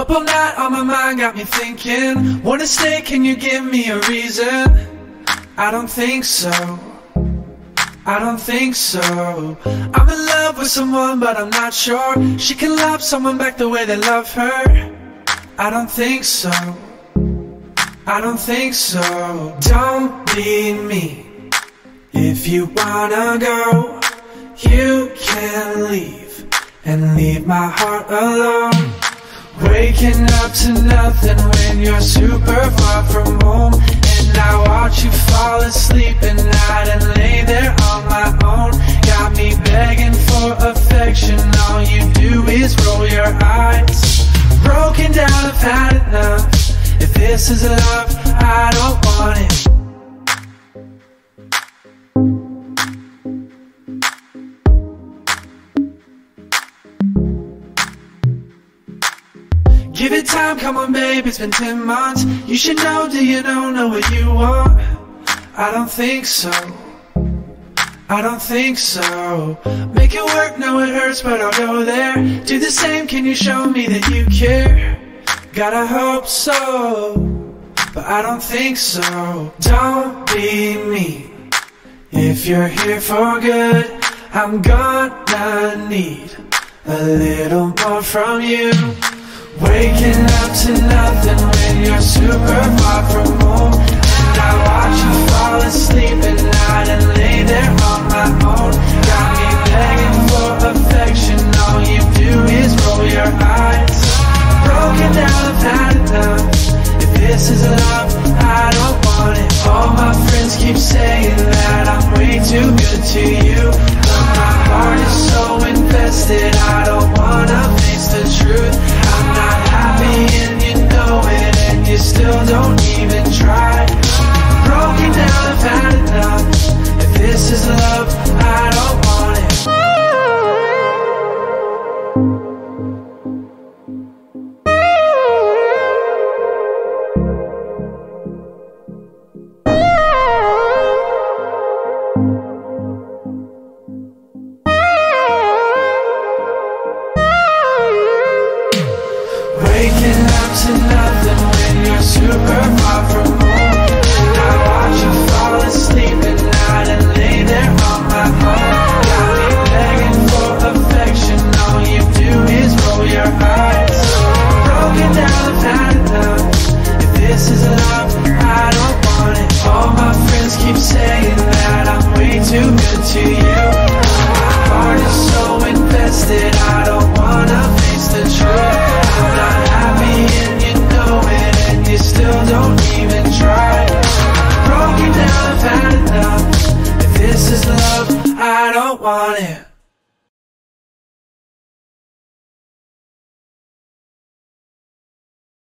Up all night on my mind, got me thinking. Wanna stay, can you give me a reason? I don't think so, I don't think so. I'm in love with someone but I'm not sure she can love someone back the way they love her. I don't think so, I don't think so. Don't be me. If you wanna go, you can leave and leave my heart alone. Waking up to nothing when you're super far from home, and I watch you fall asleep at night and lay there on my own. Got me begging for affection, all you do is roll your eyes. Broken down, I've had enough. If this is love, I don't want it. Give it time, come on babe, it's been 10 months. You should know, do you know what you want? I don't think so, I don't think so. Make it work, know it hurts, but I'll go there. Do the same, can you show me that you care? Gotta hope so, but I don't think so. Don't be me. If you're here for good, I'm gonna need a little more from you. Waking up to nothing when you're super far from home, and I watch you fall asleep at night and lay there on my own. Got me begging for affection, all you do is roll your eyes. Broken down, I've had enough. If this is love, I don't want it. All my friends keep saying that I'm way too good to you, but my heart is so invested, I don't wanna face the truth. I'm not happy and you know it, and you still don't even try. Broken down, I've had enough. If this is love, I don't want it. Waking up to nothing when you're super far from home, and I watch you fall asleep at night and lay there on my own. Got me begging for affection, all you do is roll your eyes. Broken down, I've had enough. If this is love, I don't want it. All my friends keep saying that I'm way too good to you. My heart is so invested, I don't wanna face the truth. I'm not happy and you know it, and you still don't even try. Broken down, I've had enough. If this is love, I don't want it.